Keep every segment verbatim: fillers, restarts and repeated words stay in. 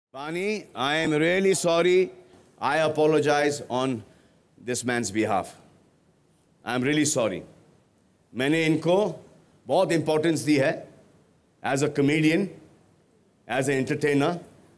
Bani, I am really sorry. I apologize on this man's behalf. I am really sorry. मैंने इनको बहुत importance दी है as a comedian, as an entertainer.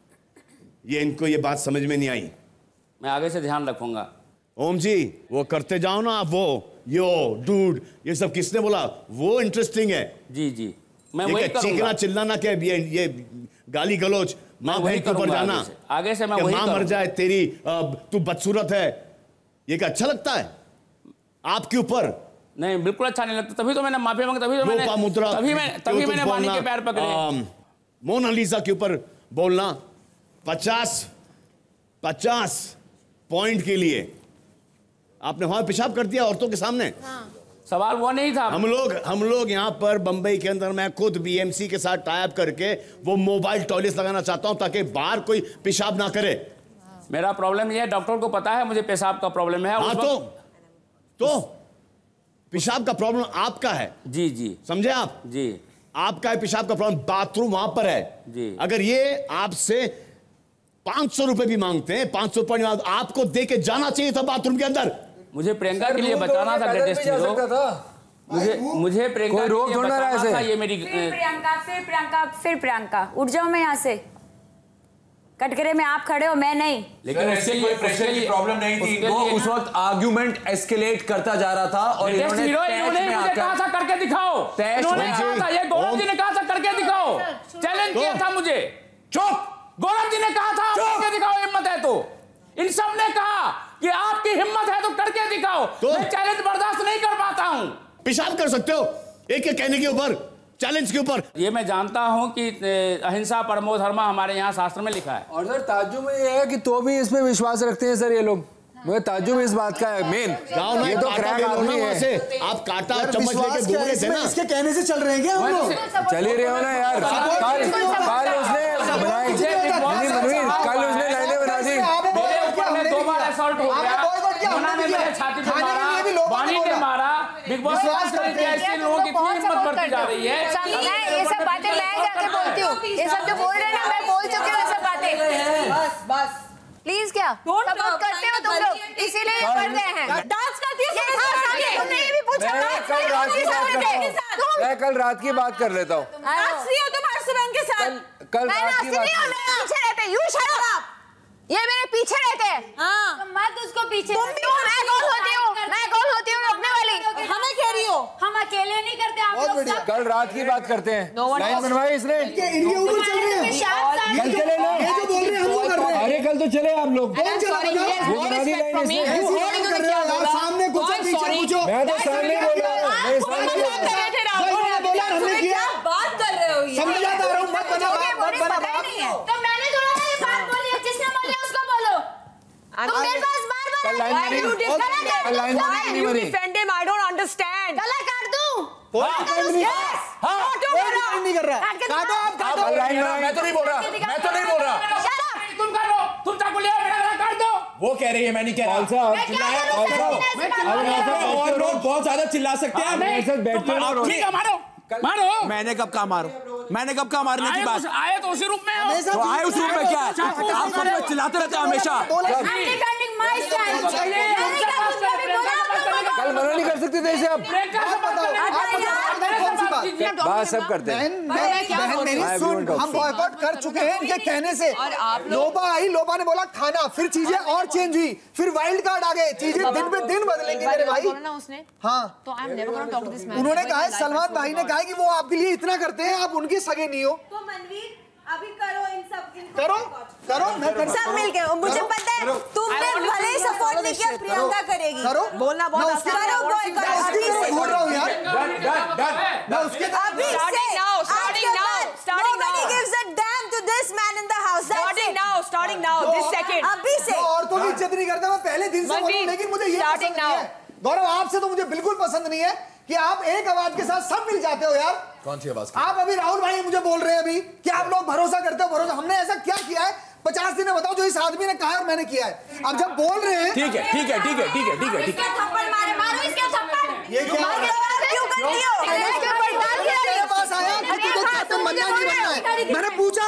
ये इनको ये बात समझ में नहीं आई. मैं आगे से ध्यान रखूंगा. ओम जी, वो करते जाओ ना आप वो यो डूड ये सब किसने बोला? वो इंटरेस्टिंग है. जी जी मैं ये वही क्या करूंगा. चीखना चिल्लाना क्या ये ये गाली गलोच माँ बहन के ऊपर जाना आगे से, आगे से मैं कि वही माँ मर जाए तेरी तू बदसूरत है ये क्या अच्छा लगता है आपके ऊपर? नहीं बिल्कुल अच्छा नहीं लगता. तभी तो मैंने माफी मांगी. तभी तो मैंने मुद्रा तभी मैं तभी मैंने वाणी के पैर पकड़े. मोनालिसा के ऊपर बोलना पचास पचास पॉइंट के लिए आपने वहां पेशाब कर दिया औरतों के सामने. हाँ. सवाल वो नहीं था. हम लोग हम लोग यहाँ पर बंबई के अंदर मैं खुद बीएमसी के साथ टाई अप करके वो मोबाइल टॉयलेट लगाना चाहता हूँ ताकि बाहर कोई पेशाब ना करे. मेरा प्रॉब्लम ये है डॉक्टर को पता है मुझे पेशाब का प्रॉब्लम है. हाँ तो तो पेशाब का प्रॉब्लम आपका है. जी जी समझे आप? जी आपका है पेशाब का प्रॉब्लम. बाथरूम वहां पर है. जी अगर ये आपसे पांच सौ रुपए भी मांगते हैं पांच सौ रुपए आपको दे के जाना चाहिए था बाथरूम के अंदर. मुझे प्रियंका के लिए बचाना था ग्रेटेस्ट हीरो. मुझे मुझे प्रियंका के लिए बचाना था. ये मेरी फिर प्रियंका फिर प्रियंका फिर प्रियंका उठ जाओ मैं यहाँ से. कटघरे में आप खड़े हो मैं नहीं. लेकिन उसके लिए प्रेशर की प्रॉब्लम नहीं थी. वो उस वक्त आर्गुमेंट एस्केलेट करता जा रहा था और इन्होंने इन्होंने मुझे कहा था करके दिखाओ. इन्होंने कहा था ये गौरव जी ने कहा था करके दिखाओ. चैलेंज किया था मुझे. चुप. गौरव जी ने कहा था करके दिखाओ हिम्मत है तो. इन सब ने कहा कि आपकी हिम्मत है तो करके दिखाओ. तो मैं चैलेंज बर्दाश्त नहीं कर पाता हूं. पेशाब कर सकते हो एक एक कहने के ऊपर चैलेंज के ऊपर. ये मैं जानता हूं कि अहिंसा परमो धर्म हमारे यहाँ शास्त्र में लिखा है. और सर ताज्जुब में ये है कि तो भी इसमें विश्वास रखते हैं सर ये लोग. मुझे ताज्जुब इस बात का है मेन. ये तो क्रैक आदमी है. आप काटा चम्मच लेके दूर थे ना. इसके कहने से चल रहे हैं क्या हम लोग? चल ही रहे हो ना यार. कल कल उसने बनाई कल उसने लाइनें बना दी. मेरे ऊपर में दो बार असॉल्ट हो गया. मोना ने मेरे छाती पे मारा. वाणी ने मारा. बिग बॉस ऐसे लोगों की इतनी हिम्मत बढ़ती जा रही है. ये सब बातें मैं जाके बोलती हूँ. ये सब जो बोल रहे हैं ना मैं बोल चुकी हूँ ये सब बातें. बस बस प्लीज क्या सपोर्ट करते हो तुम लोग इसीलिए कर रहे हैं. डांस करती है. तुमने ये भी पूछा. मैं कल रात की बात कर लेता हूँ. तुम हर्षबहन के साथ कल रात की बात पीछे रहते. You shut up. ये मेरे पीछे रहते हैं. हाँ तो मत उसको पीछे. तुम भी मैं कौन होती हूँ? मैं कौन होती हूँ अपने वाली? हमें कह रही हो. हम अकेले नहीं करते आप लोग सब. कल रात की बात करते हैं. लाइन बनवाई इसने. इनके ऊपर चल रहे हैं. कल चले लो. ये जो बोल रहे हैं हम वो कर रहे हैं. अरे कल तो चले आप लोग. कौन चला बताओ? सामने कुछ पीछे पूछो. मैं तो सामने बोल रहा हूँ. मैं सामने बोला हमने किया. बात कर रहे हो. समझा जा रहा हूँ. मत बना मत बना बात. तो मैंने थोड़ा ये बात बोली है. जिसने बोली उसको बोलो. तुम मेरे पास बार-बार line you defend line you defend him. I don't understand. गला काट दूं. यस. हाँ नहीं कर रहा. काटो आप काटो. मैं तो नहीं बोल रहा. मैं तो नहीं बोल रहा. तुम कर लो. तुम चाकू ले आओ. मेरा गला काट दो. वो कह रही है मैं नहीं कह रहा. और लोग बहुत ज्यादा चिल्ला सकते हैं. ठीक है मारो मारो. मैंने कब कहा मारो? मैंने कब कहा मारने की बात? आए तो उसी रूप में हो. तो आए उस रूप में क्या है? आप सब चिल्लाते रहते हैं हमेशा. कल मना नहीं कर सकते थे इसे. अब बात सब करते हैं. बहन मेरी सुन. हम बॉयकॉट कर चुके हैं इनके कहने से. लोबा आई. लोबा ने बोला खाना. फिर चीजें और चेंज हुई. फिर वाइल्ड कार्ड आ गए. चीजें दिन पे दिन बदलेंगी मेरे भाई. हाँ तो उन्होंने कहा सलमान भाई ने कहा कि वो आपके लिए इतना करते हैं आप उनके सगे नहीं हो. तो मनवीर अभी करो इन सब करो करो मैं कर सब मिलके. मुझे पता है तुमने भले ही सपोर्ट नहीं किया प्रियंका करेगी. करो बोलना बहुत आसान है. बोल रहा हूँ यार. मैं उसके अभी से starting now starting now nobody gives a damn to this man in the house. Starting now starting now this second. अभी से औरतों की इज्जत नहीं करता. मैं पहले दिन से बोल रहा हूँ लेकिन मुझे ये पसंद नहीं है. गौरव आपसे तो मुझे बिल्कुल पसंद नहीं है कि आप एक आवाज के साथ सब मिल जाते हो यार. कौन सी आवाज? आप अभी राहुल भाई मुझे बोल रहे हैं अभी कि आप लोग भरोसा करते हो. भरोसा हमने ऐसा क्या किया है? पचास दिन बताओ जो इस आदमी ने कहा और मैंने किया है. अब जब बोल रहे हैं ठीक है ठीक है ठीक है ठीक है ठीक है ठीक है. थप्पड़ मारे. मारो इसके थप्पड़. ये क्या क्यों करती हो? मेरे पास आया कि तुझे कैप्टन बनना नहीं बनना है. मैंने पूछा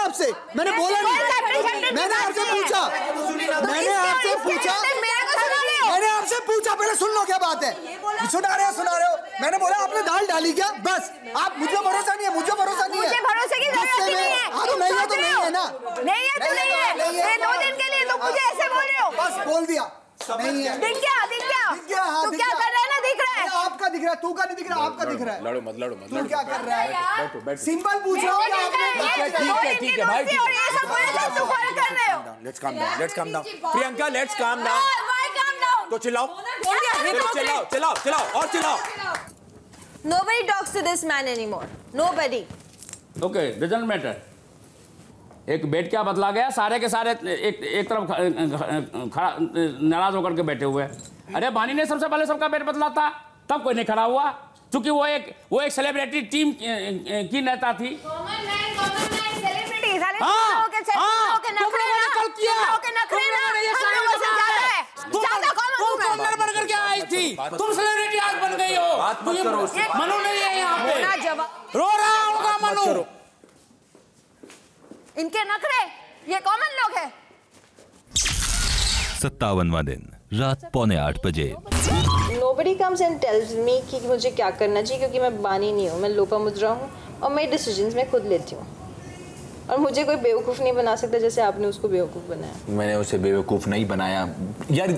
आपसे, मैंने बोला नहीं, मैंने आपसे पूछा, मैंने आपसे पूछा, मैंने आपसे पूछा, पहले सुन लो क्या बात है, सुना रहे हो सुना रहे हो, मैंने बोला आपने दाल डाली क्या, बस आप, मुझे भरोसा नहीं है, मुझे भरोसा नहीं है, मुझे भरोसे की जरूरत नहीं है, हाँ तो नहीं है तो नहीं है ना, नहीं है तो नहीं है, मैं दो दिन के लिए तुम मुझे ऐसे बोल रहे हो, बस बोल दिया नहीं है, दिख गया दिख गया, दिख गया, हाँ, तू दिख क्या गया। कर रहा है ना, दिख रहा है, आपका दिख रहा है, तू का नहीं दिख रहा, आपका दिख रहा है, लड़ो मत लड़ो मत तू लड़ो क्या कर रहा है, बैठो बैठो सिंपल पूछ रहा हूँ कि आपने ठीक है ठीक है भाई ठीक और ये सब बोले तो तू फॉलो कर रहे हो, let's calm down let's calm down Priyanka let's calm down तो चिल्लाओ चलो चिल्लाओ चिल्लाओ चिल्लाओ और चिल्लाओ Nobody talks to this man anymore. Nobody. Okay doesn't matter. एक बेड क्या बदला गया, सारे के सारे एक एक तरफ खड़ा नाराज होकर के बैठे हुए। अरे बानी ने सबसे पहले सबका बेड बदला था, तब कोई नहीं खड़ा हुआ, क्योंकि वो एक वो एक सेलिब्रिटी टीम की नेता थी। बनकर के आई थी, तुम सेलिब्रिटी आज बन गई हो। बात मत करो, मनु नहीं है यहाँ पे, रो रहा होगा मनु। इनके नखरे ये कॉमन लोग हैं। सत्तावनवां दिन रात पौने आठ बजे। Nobody comes and tells me कि मुझे क्या करना चाहिए, क्योंकि मैं बानी नहीं हूँ, मैं लोपामुद्रा हूँ और मेरे डिसीजंस मैं खुद लेती हूँ और मुझे कोई बेवकूफ़ नहीं बना सकता जैसे आपने उसको बेवकूफ़ बनाया। मैंने उसे बेवकूफ़ नहीं बनाया यार।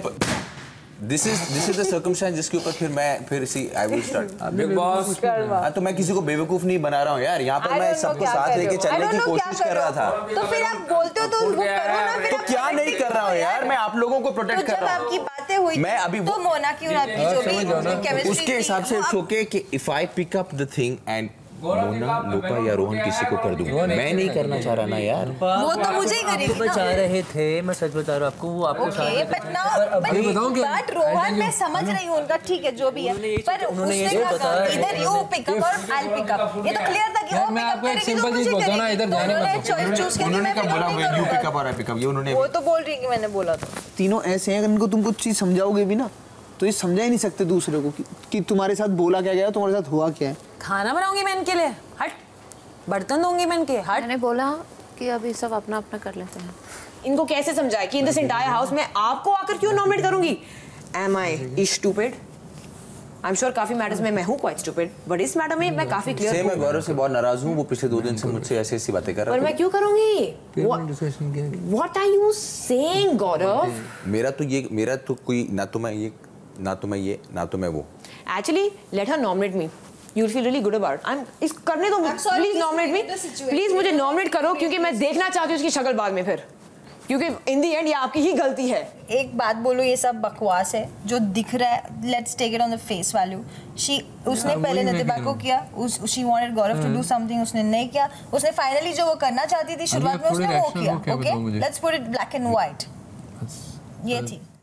This is this is the circumstance जिसके ऊपर फिर मैं फिर see I will start Bigg Boss. हाँ तो मैं किसी को बेवकूफ नहीं बना रहा हूँ यार, यहाँ पर मैं सबको साथ लेके चलने की कोशिश कर रहा था। तो फिर आप बोलते हो तो वो करो ना, फिर तो क्या नहीं कर रहा हूँ यार, मैं आप लोगों को प्रोटेक्ट कर रहा हूँ। आपकी बातें हुई मैं अभी तो मोना की और आपकी जो भी केमिस्ट्री उसके हिसाब से इट्स ओके कि if I pick up the thing and Mona लोपा या रोहन किसी को कर दूंगा, मैं नहीं करना चाह रहा ना यार। वो तो मुझे ही करेगी ना। बचा रहे थे, मैं सच बता रहा हूँ आपको, वो आपको okay but now but Rohan मैं समझ रही हूँ उनका, ठीक है जो भी है, पर उसने कहा इधर यू पिक अप और आई पिक अप, ये तो क्लियर था कि वो मैं आपको एक सिंपल चीज बोलता हूँ ना, इधर जाने मत दो। चूज करने उन्होंने कब बोला यू पिक अप और आई पिक अप, ये उन्होंने वो तो बोल रही है कि मैंने बोला था। तीनों ऐसे हैं, इनको तुम कुछ चीज समझाओगे भी ना तो ये समझा ही नहीं सकते दूसरे को कि, कि तुम्हारे साथ बोला क्या गया, तुम्हारे साथ हुआ क्या है। खाना बनाऊंगी मैं इनके लिए, हट, बर्तन धोंगी मैं इनके, हट। मैंने बोला कि अभी सब अपना अपना कर लेते हैं। इनको कैसे समझाए कि इन दिस एंटायर हाउस में आपको आकर क्यों नॉमिनेट करूंगी? Am I stupid? I am sure काफी मैटर्स में मैं हूँ क्वाइट स्टूपिड, बट इस मैटर में मैं काफी क्लियर हूँ। मैं गौरव से बहुत नाराज हूँ, वो पिछले दो दिन से मुझसे ऐसी ऐसी बातें कर रहा है। है। पर मैं क्यों करूंगी? What are you saying Gaurav? मेरा तो ये मेरा तो कोई ना तो मैं ये ना तो मैं ये ना तो मैं वो। Actually let her nominate me, you will feel really good about. I am इस करने दो, प्लीज नॉमिनेट मी, प्लीज मुझे नॉमिनेट करो, क्योंकि मैं देखना चाहती हूँ उसकी शक्ल बाद में फिर, क्योंकि इन दी एंड ये आपकी ही गलती है। एक बात बोलो, ये सब बकवास है जो दिख रहा है, let's take it on the face value. She उसने पहले नतिबा को किया, उस she wanted Gaurav to do something, उसने नहीं किया, उसने फाइनली जो वो करना चाहती थी शुरुआत में उसने वो किया। Okay let's put it black and white, ये थी।